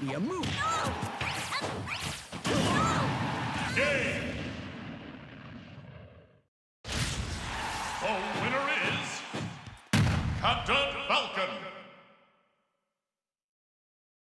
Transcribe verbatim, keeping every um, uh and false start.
be a move. Game! The winner is Captain